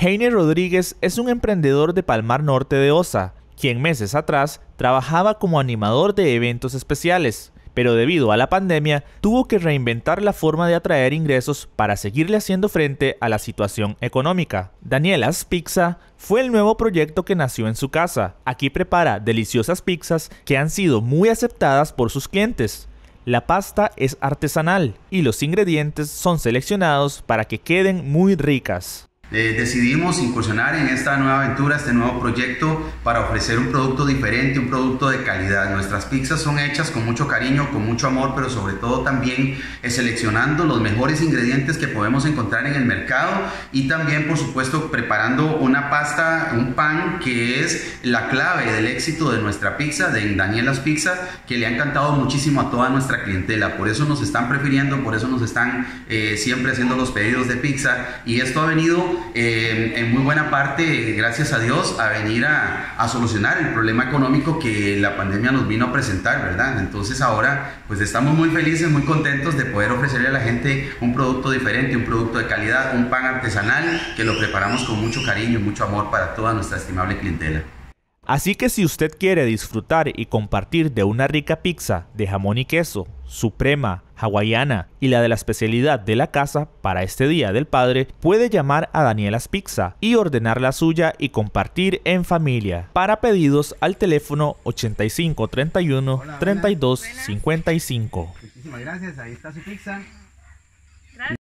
Heiner Rodríguez es un emprendedor de Palmar Norte de Osa, quien meses atrás trabajaba como animador de eventos especiales, pero debido a la pandemia tuvo que reinventar la forma de atraer ingresos para seguirle haciendo frente a la situación económica. Daniela's Pizza fue el nuevo proyecto que nació en su casa. Aquí prepara deliciosas pizzas que han sido muy aceptadas por sus clientes. La pasta es artesanal y los ingredientes son seleccionados para que queden muy ricas. Decidimos incursionar en esta nueva aventura, este nuevo proyecto, para ofrecer un producto diferente, un producto de calidad. Nuestras pizzas son hechas con mucho cariño, con mucho amor, pero sobre todo también seleccionando los mejores ingredientes que podemos encontrar en el mercado y también, por supuesto, preparando una pasta, un pan que es la clave del éxito de nuestra pizza, de Daniela's Pizza, que le ha encantado muchísimo a toda nuestra clientela. Por eso nos están prefiriendo, por eso nos están siempre haciendo los pedidos de pizza, y esto ha venido en muy buena parte, gracias a Dios, a venir a solucionar el problema económico que la pandemia nos vino a presentar, ¿verdad? Entonces ahora pues estamos muy felices, muy contentos de poder ofrecerle a la gente un producto diferente, un producto de calidad, un pan artesanal que lo preparamos con mucho cariño y mucho amor para toda nuestra estimable clientela. Así que si usted quiere disfrutar y compartir de una rica pizza de jamón y queso, suprema, hawaiana y la de la especialidad de la casa para este Día del Padre, puede llamar a Daniela's Pizza y ordenar la suya y compartir en familia. Para pedidos al teléfono 8531 3255. Muchísimas gracias, ahí está su pizza.